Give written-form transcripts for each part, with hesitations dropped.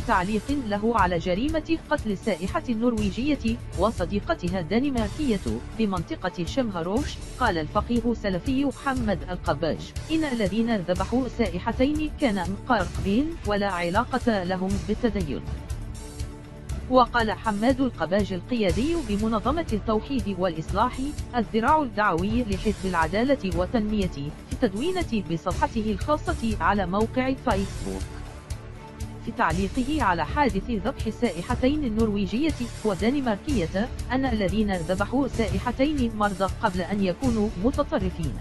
تعليق له على جريمة قتل السائحة النرويجية وصديقتها الدنماركية بمنطقة شمهروش، قال الفقيه السلفي حمد القباج إن الذين ذبحوا السائحتين كانوا مقرقبين ولا علاقة لهم بالتدين. وقال حماد القباج القيادي بمنظمة التوحيد والإصلاح الذراع الدعوي لحزب العدالة والتنمية في تدوينة بصفحته الخاصة على موقع فيسبوك في تعليقه على حادث ذبح السائحتين النرويجية والدنماركية أن الذين ذبحوا السائحتين مرضى قبل أن يكونوا متطرفين.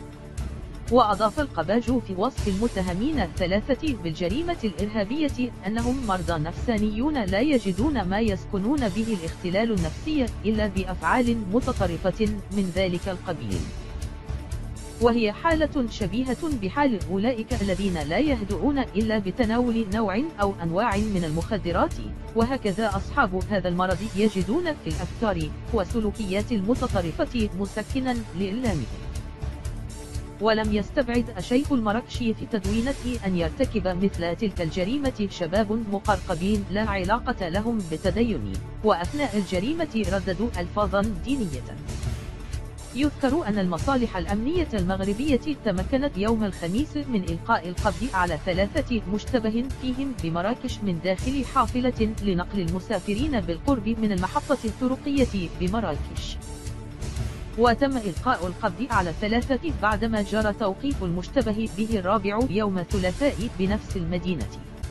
وأضاف القباج في وصف المتهمين الثلاثة بالجريمة الإرهابية أنهم مرضى نفسانيون لا يجدون ما يسكنون به الاختلال النفسي إلا بأفعال متطرفة من ذلك القبيل، وهي حالة شبيهة بحال أولئك الذين لا يهدؤون إلا بتناول نوع أو أنواع من المخدرات، وهكذا أصحاب هذا المرض يجدون في الأفكار والسلوكيات المتطرفة مسكنا لإلامهم. ولم يستبعد الشيخ المراكشي في تدوينته أن يرتكب مثل تلك الجريمة شباب مقرقبين لا علاقة لهم بالتدين، وأثناء الجريمة رددوا ألفاظا دينية. يذكر أن المصالح الأمنية المغربية تمكنت يوم الخميس من إلقاء القبض على 3 مشتبه فيهم بمراكش من داخل حافلة لنقل المسافرين بالقرب من المحطة الطرقية بمراكش. وتم إلقاء القبض على 3 بعدما جرى توقيف المشتبه به الرابع يوم الثلاثاء بنفس المدينة.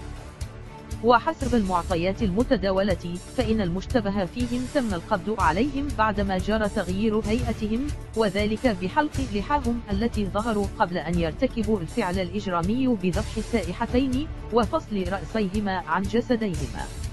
وحسب المعطيات المتداولة فإن المشتبه فيهم تم القبض عليهم بعدما جرى تغيير هيئتهم، وذلك بحلق لحاهم التي ظهروا قبل أن يرتكبوا الفعل الإجرامي بذبح السائحتين وفصل رأسيهما عن جسديهما.